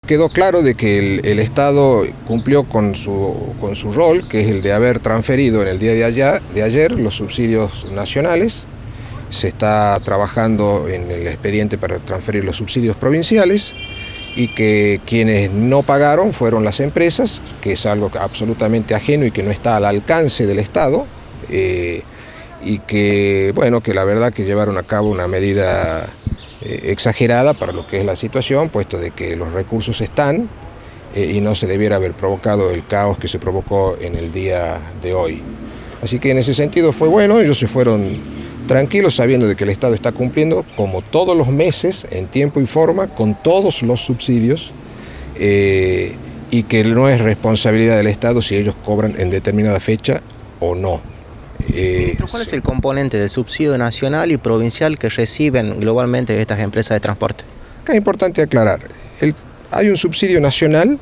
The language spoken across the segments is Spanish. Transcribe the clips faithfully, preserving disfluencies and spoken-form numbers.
Quedó claro de que el, el Estado cumplió con su, con su rol, que es el de haber transferido en el día de, allá, de ayer los subsidios nacionales. Se está trabajando en el expediente para transferir los subsidios provinciales y que quienes no pagaron fueron las empresas, que es algo absolutamente ajeno y que no está al alcance del Estado, eh, y que, bueno, que la verdad que llevaron a cabo una medida eh, exagerada para lo que es la situación, puesto de que los recursos están eh, y no se debiera haber provocado el caos que se provocó en el día de hoy. Así que en ese sentido fue bueno, ellos se fueron tranquilos sabiendo de que el Estado está cumpliendo como todos los meses, en tiempo y forma, con todos los subsidios eh, y que no es responsabilidad del Estado si ellos cobran en determinada fecha o no. Eh, ¿Cuál es el componente del subsidio nacional y provincial que reciben globalmente estas empresas de transporte? Acá es importante aclarar, el, hay un subsidio nacional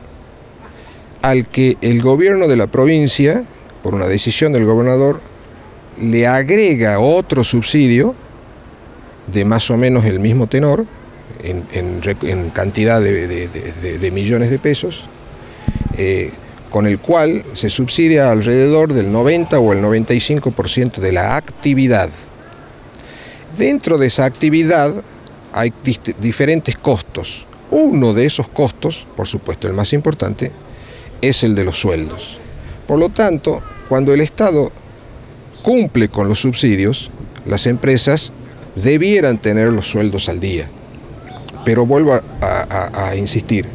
al que el gobierno de la provincia, por una decisión del gobernador, le agrega otro subsidio de más o menos el mismo tenor, en, en, en cantidad de, de, de, de millones de pesos, eh, con el cual se subsidia alrededor del noventa o el noventa y cinco por ciento de la actividad. Dentro de esa actividad hay diferentes costos. Uno de esos costos, por supuesto el más importante, es el de los sueldos. Por lo tanto, cuando el Estado cumple con los subsidios, las empresas debieran tener los sueldos al día. Pero vuelvo a, a, a insistir,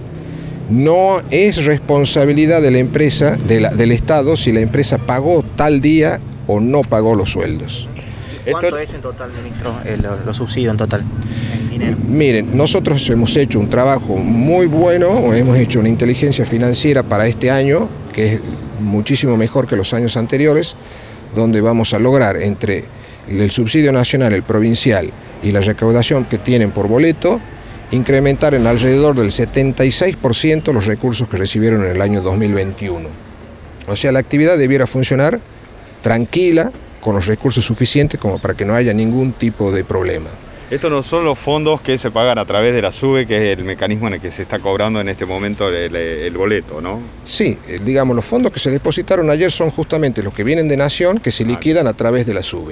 no es responsabilidad de la empresa, de la, del Estado, si la empresa pagó tal día o no pagó los sueldos. ¿Cuánto Esto, es en total, ministro, el, los subsidios en total, en dinero? Miren, nosotros hemos hecho un trabajo muy bueno, hemos hecho una inteligencia financiera para este año, que es muchísimo mejor que los años anteriores, donde vamos a lograr entre el subsidio nacional, el provincial y la recaudación que tienen por boleto, incrementar en alrededor del setenta y seis por ciento los recursos que recibieron en el año dos mil veintiuno. O sea, la actividad debiera funcionar tranquila, con los recursos suficientes como para que no haya ningún tipo de problema. Estos no son los fondos que se pagan a través de la SUBE, que es el mecanismo en el que se está cobrando en este momento el, el boleto, ¿no? Sí, digamos, los fondos que se depositaron ayer son justamente los que vienen de Nación, que se liquidan a través de la SUBE.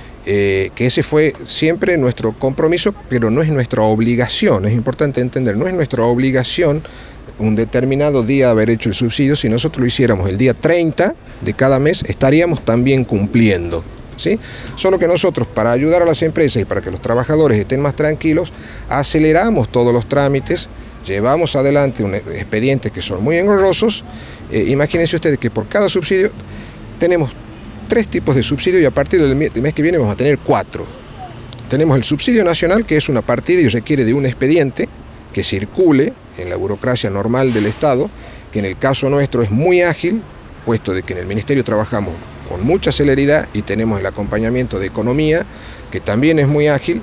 Eh, que ese fue siempre nuestro compromiso, pero no es nuestra obligación, es importante entender, no es nuestra obligación un determinado día haber hecho el subsidio. Si nosotros lo hiciéramos el día treinta de cada mes, estaríamos también cumpliendo. ¿Sí? Solo que nosotros, para ayudar a las empresas y para que los trabajadores estén más tranquilos, aceleramos todos los trámites, llevamos adelante un expedientes que son muy engorrosos. Eh, imagínense ustedes que por cada subsidio tenemos tres tipos de subsidio y a partir del mes que viene vamos a tener cuatro. Tenemos el subsidio nacional, que es una partida y requiere de un expediente que circule en la burocracia normal del Estado, que en el caso nuestro es muy ágil, puesto de que en el Ministerio trabajamos con mucha celeridad y tenemos el acompañamiento de Economía, que también es muy ágil,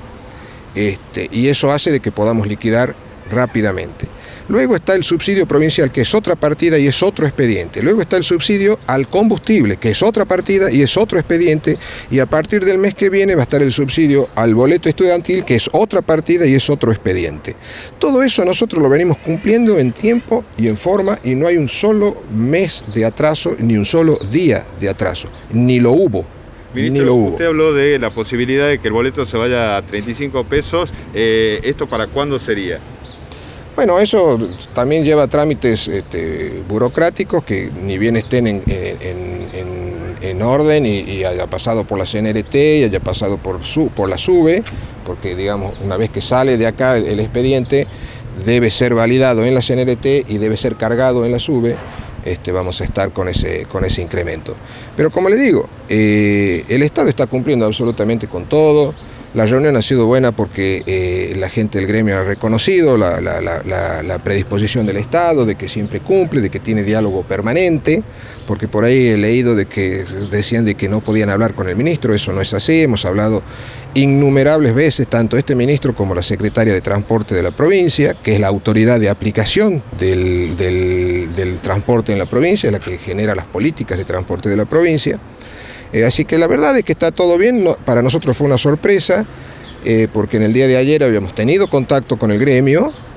este, y eso hace de que podamos liquidar rápidamente. Luego está el subsidio provincial, que es otra partida y es otro expediente. Luego está el subsidio al combustible, que es otra partida y es otro expediente. Y a partir del mes que viene va a estar el subsidio al boleto estudiantil, que es otra partida y es otro expediente. Todo eso nosotros lo venimos cumpliendo en tiempo y en forma, y no hay un solo mes de atraso ni un solo día de atraso. Ni lo hubo. Ministro, ni lo hubo. Usted habló de la posibilidad de que el boleto se vaya a treinta y cinco pesos. Eh, ¿Esto para cuándo sería? Bueno, eso también lleva trámites este, burocráticos que ni bien estén en, en, en, en orden y, y haya pasado por la C N R T y haya pasado por, su, por la SUBE, porque digamos, una vez que sale de acá el, el expediente debe ser validado en la C N R T y debe ser cargado en la SUBE. Este, vamos a estar con ese, con ese incremento. Pero como le digo, eh, el Estado está cumpliendo absolutamente con todo. La reunión ha sido buena porque eh, la gente del gremio ha reconocido la, la, la, la predisposición del Estado, de que siempre cumple, de que tiene diálogo permanente, porque por ahí he leído de que decían de que no podían hablar con el ministro. Eso no es así. Hemos hablado innumerables veces, tanto este ministro como la secretaria de Transporte de la provincia, que es la autoridad de aplicación del, del, del transporte en la provincia, la que genera las políticas de transporte de la provincia. Eh, así que la verdad es que está todo bien. No, para nosotros fue una sorpresa, eh, porque en el día de ayer habíamos tenido contacto con el gremio,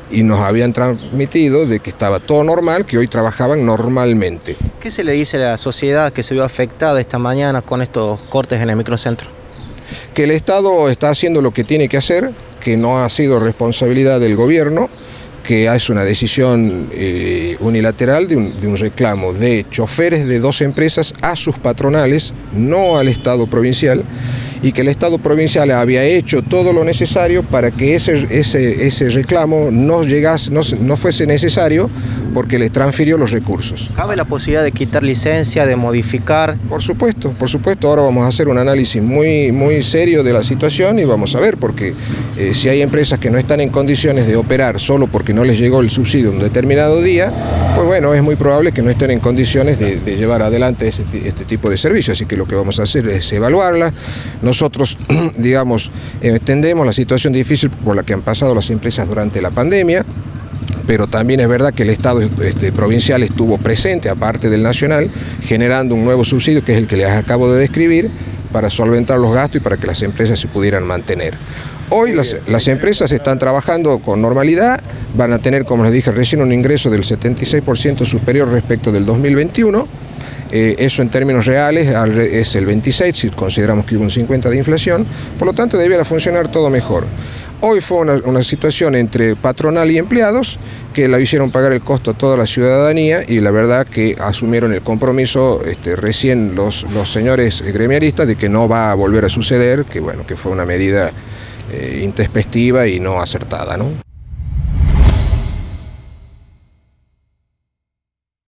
y nos habían transmitido de que estaba todo normal, que hoy trabajaban normalmente. ¿Qué se le dice a la sociedad que se vio afectada esta mañana con estos cortes en el microcentro? Que el Estado está haciendo lo que tiene que hacer, que no ha sido responsabilidad del gobierno, que es una decisión eh, unilateral de un, de un reclamo de choferes de dos empresas a sus patronales, no al Estado provincial, y que el Estado provincial había hecho todo lo necesario para que ese, ese, ese reclamo no, llegase, no, no fuese necesario, porque les transfirió los recursos. ¿Cabe la posibilidad de quitar licencia, de modificar? Por supuesto, por supuesto. Ahora vamos a hacer un análisis muy, muy serio de la situación y vamos a ver, porque eh, si hay empresas que no están en condiciones de operar solo porque no les llegó el subsidio un determinado día, pues bueno, es muy probable que no estén en condiciones de, de llevar adelante ese, este tipo de servicio. Así que lo que vamos a hacer es evaluarla. Nosotros, digamos, entendemos la situación difícil por la que han pasado las empresas durante la pandemia, pero también es verdad que el Estado este, provincial estuvo presente, aparte del nacional, generando un nuevo subsidio, que es el que les acabo de describir, para solventar los gastos y para que las empresas se pudieran mantener. Hoy las, las empresas están trabajando con normalidad, van a tener, como les dije recién, un ingreso del setenta y seis por ciento superior respecto del dos mil veintiuno, eh, eso en términos reales es el veintiséis por ciento, si consideramos que hubo un cincuenta por ciento de inflación, por lo tanto debiera funcionar todo mejor. Hoy fue una, una situación entre patronal y empleados que la hicieron pagar el costo a toda la ciudadanía, y la verdad que asumieron el compromiso este, recién los, los señores gremialistas de que no va a volver a suceder, que bueno, que fue una medida eh, intempestiva y no acertada, ¿no?